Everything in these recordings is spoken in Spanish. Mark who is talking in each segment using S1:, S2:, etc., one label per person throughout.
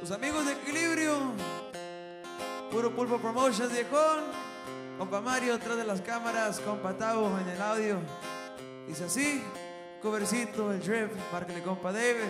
S1: Tus amigos de Equilibrio, Puro Pulpo Promotions, viejón. Compa Mario atrás de las cámaras, compa Tavo en el audio. Dice así, covercito, el drip, márquele compa David.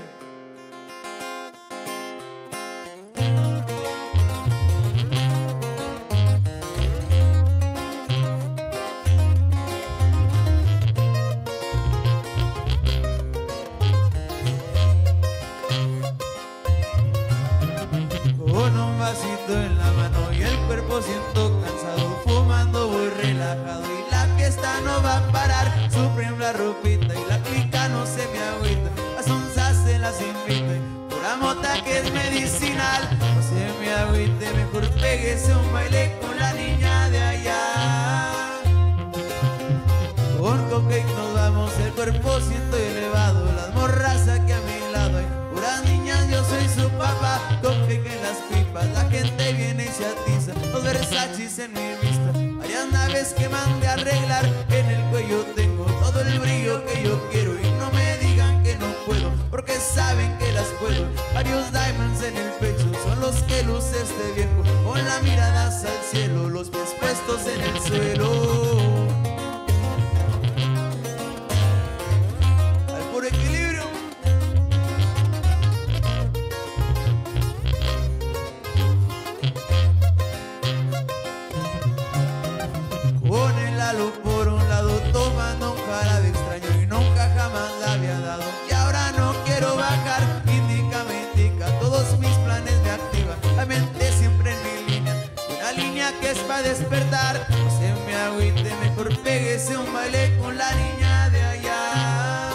S1: Con un vasito en la mano y el cuerpo siento cansado, fumando voy relajado y la fiesta no va a parar. Supreme la ropita y la clica no se me agüita, las onzas se las invite, pura mota que es medicinal. No se me agüite, mejor péguese un baile con la niña de allá. Con cocaine nos vamos, el cuerpo siento elevado, las morras aquí a mi lado hay puras niñas, yo soy su papá. Cocaine en las pipas, la gente viene y se atiza, los Versachis en mi vista, varias naves que mandé a arreglar. En el cuello tengo todo el brillo que yo quiero y no me digan que no puedo, porque saben que las puedo. Varios diamonds en el pecho son los que luce este viejo, con la mirada hacia el cielo, los pies puestos en el suelo. Por Equilibrio. Con el halo por un lado, tomando un jarabe extraño y nunca jamás la había dado. Y ahora no quiero bajar, indica, todos mis planes me activan. La mente siempre en mi línea, una línea que es para despertar. No se me agüite, mejor péguese un baile con la niña de allá.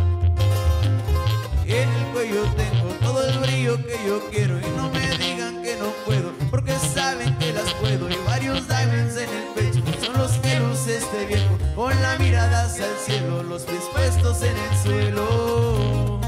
S1: En el cuello tengo todo el brillo que yo quiero y no me digan que no puedo, porque saben que las puedo. Y varios diamonds en el pecho son los que luce este viejo, con la mirada hacia el cielo, los pies puestos en el suelo.